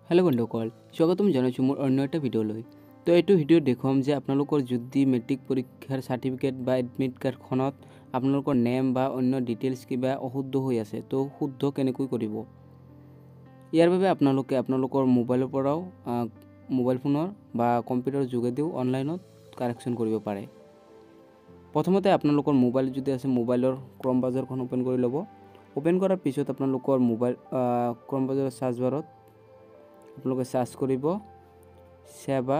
Hello बंधुসকল स्वागतम জানাইছো মোৰ অন্য এটা ভিডিঅ'লৈ। তো এইটো ভিডিঅ' দেখুৱাম যে আপোনালোকৰ যদি মেট্ৰিক পৰীক্ষাৰ সাৰ্টিফিকেট বা এডমিট কাৰ্ডখনত আপোনালোকৰ নেম বা অন্য ডিটেইলছ কিবা অশুদ্ধ হৈ আছে তো শুদ্ধ কেনেকৈ কৰিব। ইয়াৰ বাবে আপোনালোকে আপোনালোকৰ মোবাইলৰ পৰাও মোবাইল ফোনৰ বা কম্পিউটাৰৰ যোগেদিও অনলাইনত কাৰেকশ্যন কৰিব পাৰে। প্ৰথমতে আপোনালোকৰ মোবাইল যদি আছে মোবাইলৰ ক্ৰম ব্ৰাউজাৰখন ওপেন কৰি ল'ব। ওপেন কৰাৰ পিছত আপোনালোকৰ মোবাইল ক্ৰম ব্ৰাউজাৰৰ সাৰ্চ বাৰত আপোনালোকে সাৰ্চ কৰিব seva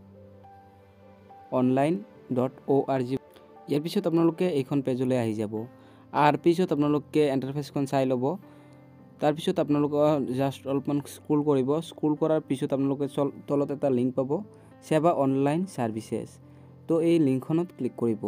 online.org। ইয়াৰ পিছত আপোনালোকে এইখন পেজলৈ আহি যাব। আৰু পিছত আপোনালোকে ইন্টাৰফেসখন চাই ল'ব। তাৰ পিছত আপোনালোকে জাস্ট অলপমান স্ক্ৰল কৰিব। স্ক্ৰল কৰাৰ পিছত আপোনালোকে তলত এটা লিংক পাব seva অনলাইন সাৰ্ভিসেছ। তো এই লিংকখনত ক্লিক কৰিব।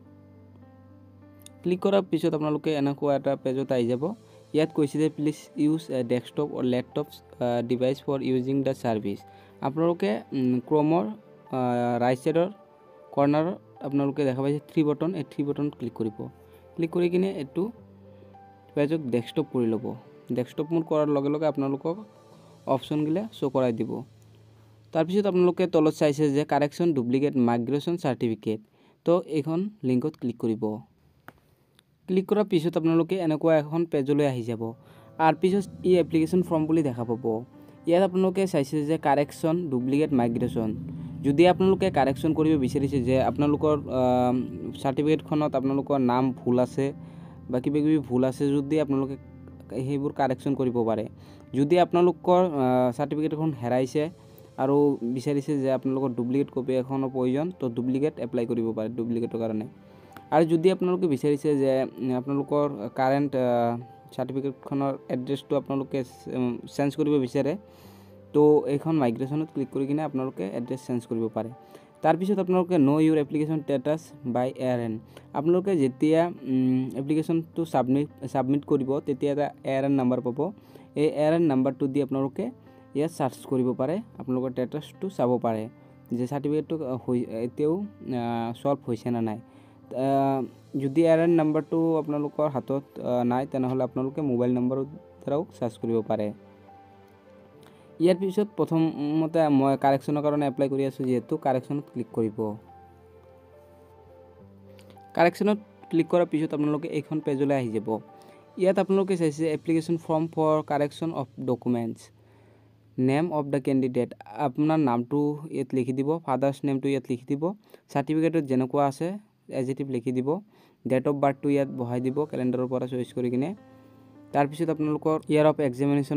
ক্লিক কৰাৰ পিছত আপোনালোকে এনেকুৱা এটা পেজত আহি যাব। ইয়াত কৈছে যে please use a desktop or laptop device for using the service. আপোনালোকে ক্ৰমৰ ৰাইট সাইডৰ কৰ্নাৰত আপোনালোকে দেখা পাইছে 3 বটন। এই 3 বটনত ক্লিক কৰিব। ক্লিক কৰি কিনে এটো পেজক ডেস্কটপ কৰি ল'ব। ডেস্কটপ মোড কৰাৰ লগে লগে আপোনালোকক অপচন গিলা শো কৰাই দিব। তাৰ পিছত আপোনালোকে তলত চাইছে যে কাৰেকশ্যন ডুপ্লিকেট মাইগ্ৰেশ্যন সাৰ্টিফিকেট। তো এইখন লিংকত ক্লিক কৰিব। ক্লিক কৰাৰ পিছত আপোনালোকে এনেকুৱা এখন পেজলৈ আহি যাব। আৰু পিছত ই এপ্লিকেশ্যন ফৰ্ম বুলি দেখা পাব। ইয়াত আপোনালোকে চাইছে যে কাৰেকশ্যন ডুপ্লিকেট মাইগ্ৰেশ্যন। যদি আপোনালোকে কাৰেকশ্যন কৰিব বিচাৰিছে যে আপোনালোকৰ সাৰ্টিফিকেটখনত আপোনালোকৰ নাম ভুল আছে বা কিবা ভুল আছে যদি আপোনালোকে সেইবোৰ কাৰেকশ্যন কৰিব পাৰে। যদি আপোনালোকৰ সাৰ্টিফিকেটখন হেৰাইছে আৰু বিচাৰিছে যে আপোনালোকৰ ডুপ্লিকেট কপি এখনৰ প্ৰয়োজন তো ডুপ্লিকেট এপ্লাই কৰিব পাৰে ডুপ্লিকেটৰ কাৰণে। আৰু যদি আপোনালোকে বিচাৰিছে যে আপোনালোকৰ কাৰেন্ট সাৰ্টিফিকেটখনৰ এড্ৰেছটো আপোনালোকে চেঞ্জ কৰিব বিচাৰে তো এইখন মাইগ্ৰেশ্যনত ক্লিক কৰি কিনে আপোনালোকে এড্ৰেছ চেঞ্জ কৰিব পাৰে। তাৰ পিছত আপোনালোকে know your application status by ARN। আপোনালোকে যেতিয়া এপ্লিকেশ্যনটো সাবমিট কৰিব তেতিয়া এটা ARN নাম্বাৰ পাব। এই ARN নাম্বাৰটো দি আপোনালোকে ইয়াত সাৰ্চ কৰিব পাৰে। আপোনালোকৰ ষ্টেটাছটো চাব পাৰে যে সাৰ্টিফিকেটটো এতিয়াও সলভ হৈছে না নাই। যদি ARN নাম্বাৰটো আপোনালোকৰ হাতত নাই তেনেহলে আপোনালোকে মোবাইল নম্বৰৰ দ্বাৰাও সাৰ্চ কৰিব পাৰে। ইয়াৰ পিছত প্ৰথমতে মই কাৰেকশ্যনৰ কাৰণে এপ্লাই কৰি আছো যেহেতু কাৰেকশ্যনত ক্লিক কৰিব। কাৰেকশ্যনত ক্লিক কৰাৰ পিছত আপোনালোকে এইখন পেজলৈ আহি যাব। ইয়াত আপোনালোকে চাইছে application form for correction of documents name of the candidate. আপোনাৰ নামটো ইয়াত লিখি দিব। ফাদাৰ্ছ নেমটো ইয়াত লিখি দিব। সাৰ্টিফিকেটত যেনেকুৱা আছে এজ ইট ইজ লিখি দিব। ডেট অফ বাৰ্থটো ইয়াত বহাই দিব ক্যালেন্ডাৰৰ পৰা চইচ কৰি কিনে। তাৰ পিছত আপোনালোকৰ ইয়াৰ অফ এক্সামিনেশ্যন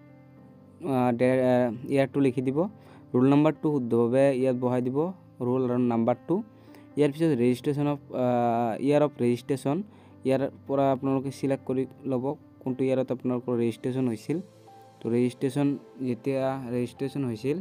ইয়াৰটো লিখি দিব। ৰোল নাম্বাৰটো শুদ্ধভাৱে ইয়াত বহাই দিব ৰোল আৰু নাম্বাৰটো। ইয়াৰ পিছত registration of year of registration ইয়াৰ পৰা আপোনালোকে সিলেক্ট কৰি ল'ব কোনটো ইয়াৰত আপোনালোকৰ ৰেজিষ্ট্ৰেশ্যন হৈছিল। তো ৰেজিষ্ট্ৰেশ্যন যেতিয়া ৰেজিষ্ট্ৰেশ্যন হৈছিল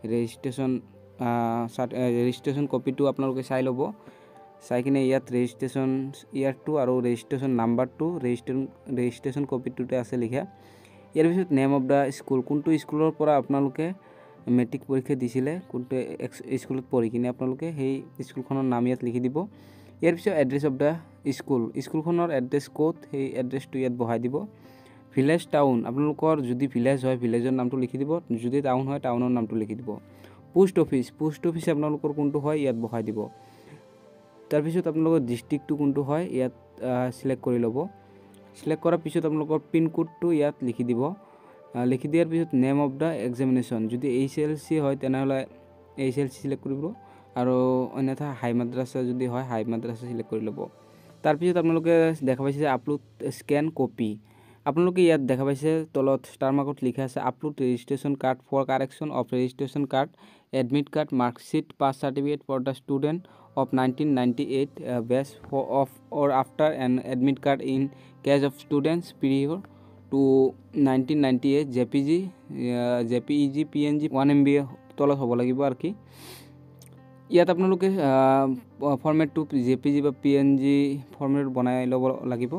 ৰেজিষ্ট্ৰেশ্যন কপিটো আপোনালোকে চাই ল'ব। চাই কিনে ইয়াত ৰেজিষ্ট্ৰেশ্যন ইয়াৰটো আৰু ৰেজিষ্ট্ৰেশ্যন নাম্বাৰটো ৰেজিষ্ট্ৰেশ্যন কপিটোতে আছে লিখা। ইয়াৰ পিছত নেম অফ দ্য স্কুল কোনটো স্কুলৰ পৰা আপোনালোকে মেট্ৰিক পৰীক্ষা দিছিলে কোনটো স্কুলত পঢ়ি কিনে আপোনালোকে সেই স্কুলখনৰ নাম ইয়াত লিখি দিব। ইয়াৰ পিছত এড্ৰেছ অফ দ্য স্কুলখনৰ এড্ৰেছ ক'ত সেই এড্ৰেছটো ইয়াত বহাই দিব। ভিলেজ টাউন আপোনালোকৰ যদি ভিলেজ হয় ভিলেজৰ নামটো লিখি দিব। যদি টাউন হয় টাউনৰ নামটো লিখি দিব। পোষ্ট অফিচ আপোনালোকৰ কোনটো হয় ইয়াত বহাই দিব। তাৰ পিছত আপোনালোকৰ ডিস্ট্ৰিক্টটো কোনটো হয় ইয়াত সিলেক্ট কৰি ল'ব। সিলেক্ট কৰাৰ পিছত আপোনালোকৰ পিন কোডটো ইয়াত লিখি দিব। লিখি দিয়াৰ পিছত নেম অফ দ্য এক্সামিনেশ্যন যদি HLC হয় তেনেহলে HLC সিলেক্ট কৰিব আৰু অন্যথা হাই মাদ্ৰাছা যদি হয় হাই মাদ্ৰাছা সিলেক্ট কৰি ল'ব। তাৰ পিছত আপোনালোকে দেখা পাইছে যে আপলোড স্ক্যান কপি। আপোনালোকে ইয়াত দেখা পাইছে তলত ষ্টাৰ মাৰ্কত লিখা আছে upload registration card for correction of registration card admit card marksheet pass certificate for the student of 1998 batch of or after an admit card in case of students prior to 1998 JPEG PNG 1 MB তলত হ'ব লাগিব আৰু কি। ইয়াত আপোনালোকে ফৰমেটটো JPG বা PNG format বনাই ল'ব লাগিব।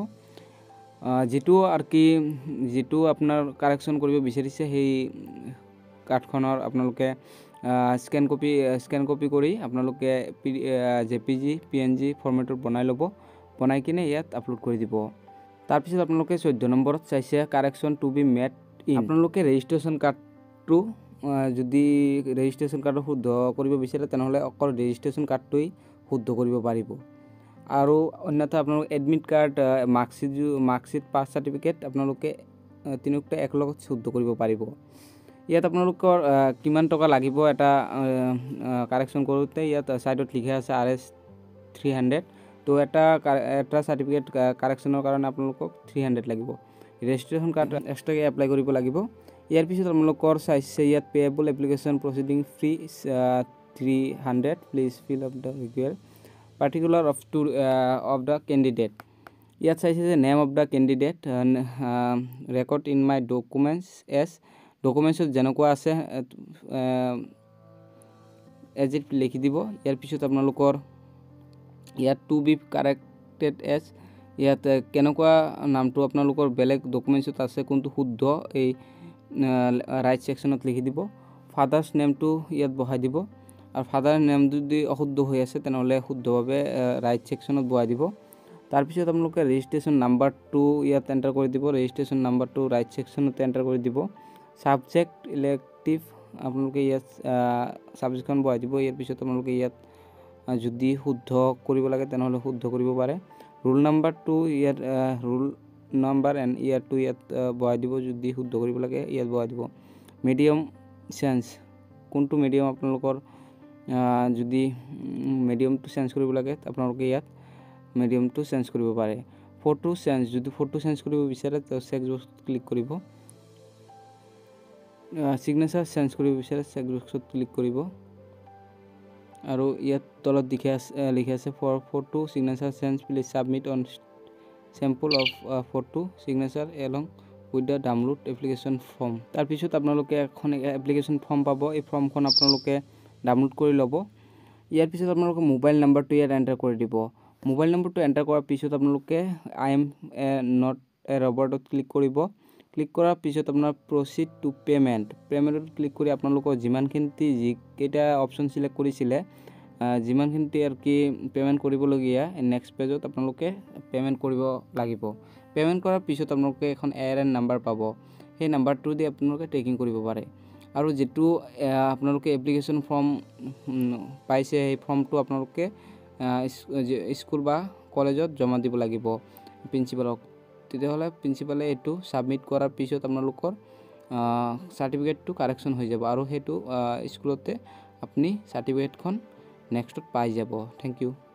যেটো আপোনাৰ কাৰেকশ্যন কৰিব বিচাৰিছে সেই কাৰ্ডখনৰ আপোনালোকে স্ক্যান কপি কৰি আপোনালোকে JPG PNG ফৰমেটত বনাই ল'ব। বনাই কিনে ইয়াত আপলোড কৰি দিব। তাৰ পিছত আপোনালোকে 14 নম্বৰত চাইছে correction to be made in. আপোনালোকে ৰেজিষ্ট্ৰেশ্যন কাৰ্ড কাৰ্ডটো যদি ৰেজিষ্ট্ৰেশ্যন কাৰ্ডটো শুদ্ধ কৰিব বিচাৰে তেনেহ'লে অকল ৰেজিষ্ট্ৰেশ্যন কাৰ্ডটোৱেই শুদ্ধ কৰিব পাৰিব। আৰু অন্যথা আপোনালোক admit card, marksheet, pass certificate আপোনালোকে তিনিওটা একেলগত শুদ্ধ কৰিব পাৰিব। ইয়াত আপোনালোকৰ কিমান টকা লাগিব এটা কাৰেকশ্যন কৰোঁতে ইয়াত ছাইডত লিখা আছে RS 300। তো এটা চাৰ্টিফিকেট কাৰেকশ্যনৰ কাৰণে আপোনালোকক 300 লাগিব। ৰেজিষ্ট্ৰেশ্যন কাৰ্ড এক্সট্ৰাকৈ এপ্লাই কৰিব লাগিব। ইয়াৰ পিছত আপোনালোকৰ চাইছে ইয়াত payable application processing fee 300, please fill up the required particular of the candidate. ইয়াত চাইছে যে name of the candidate record in my documents ডকুমেণ্টছত যেনেকুৱা আছে এজ ইট লিখি দিব। ইয়াৰ পিছত আপোনালোকৰ ইয়াত টু বি কাৰেক্টেড এজ, ইয়াত কেনেকুৱা নামটো আপোনালোকৰ বেলেগ ডকুমেণ্টছত আছে কোনটো শুদ্ধ এই ৰাইট ছেকশ্যনত লিখি দিব। ফাদাৰ্ছ নেমটো ইয়াত বহাই দিব, আৰু ফাদাৰ নেম যদি অশুদ্ধ হৈ আছে তেনেহ'লে শুদ্ধভাৱে ৰাইট ছেকশ্যনত বহাই দিব। তাৰপিছত আপোনালোকে ৰেজিষ্ট্ৰেশ্যন নাম্বাৰটো ইয়াত এণ্টাৰ কৰি দিব। ৰেজিষ্ট্ৰেশ্যন নাম্বাৰটো ৰাইট ছেকশ্যনত এণ্টাৰ কৰি দিব। ছাবজেক্ট ইলেক্টিভ আপোনালোকে ইয়াত ছাবজেক্টখন বহাই দিব। ইয়াৰ পিছত আপোনালোকে ইয়াত যদি শুদ্ধ কৰিব লাগে তেনেহ'লে শুদ্ধ কৰিব পাৰে। ৰোল নাম্বাৰটো ইয়াত ৰোল নাম্বাৰ এণ্ড ইয়াৰটো ইয়াত বহাই দিব। যদি শুদ্ধ কৰিব লাগে ইয়াত বহাই দিব। মিডিয়াম চেঞ্জ কোনটো মিডিয়াম আপোনালোকৰ যদি মিডিয়ামটো চেঞ্জ কৰিব লাগে আপোনালোকে ইয়াত মিডিয়ামটো চেঞ্জ কৰিব পাৰে। ফটো চেঞ্জ যদি ফটো চেঞ্জ কৰিব বিচাৰে চেক বক্সত ক্লিক কৰিব। ছিগনেচাৰ চেঞ্জ কৰিব বিচাৰে চেক বক্সত ক্লিক কৰিব। আৰু ইয়াত তলত লিখা আছে for photo signature change please submit an sample of photo signature along with the download application form. তাৰপিছত আপোনালোকে এখন এপ্লিকেশ্যন ফৰ্ম পাব। এই ফৰ্মখন আপোনালোকে ডাউনলোড কৰি ল'ব। ইয়াৰ পিছত আপোনালোকে মোবাইল নাম্বাৰটো ইয়াত এণ্টাৰ কৰি দিব। মোবাইল নম্বৰটো এণ্টাৰ কৰাৰ পিছত আপোনালোকে আই এম নট এ ৰবটত ক্লিক কৰিব। ক্লিক কৰাৰ পিছত আপোনাৰ প্ৰচিড টু পে'মেণ্টত ক্লিক কৰি আপোনালোকৰ যিকেইটা অপশ্যন চিলেক্ট কৰিছিলে যিমানখিনি আৰু কি পে'মেণ্ট কৰিবলগীয়া নেক্সট পেজত আপোনালোকে পে'মেণ্ট কৰিব লাগিব। পে'মেণ্ট কৰাৰ পিছত আপোনালোকে এখন ARN নাম্বাৰ পাব। সেই নাম্বাৰটো দি আপোনালোকে ট্ৰেকিং কৰিব পাৰে। আৰু যিটো আপোনালোকে এপ্লিকেশ্যন ফৰ্ম পাইছে সেই ফৰ্মটো আপোনালোকে স্কুল বা কলেজত জমা দিব লাগিব প্ৰিন্সিপালক। তেতিয়াহ'লে প্ৰিন্সিপালে এইটো ছাবমিট কৰাৰ পিছত আপোনালোকৰ চাৰ্টিফিকেটটো কাৰেকশ্যন হৈ যাব, আৰু সেইটো স্কুলতে আপুনি চাৰ্টিফিকেটখন নেক্সটত পাই যাব। Thank U.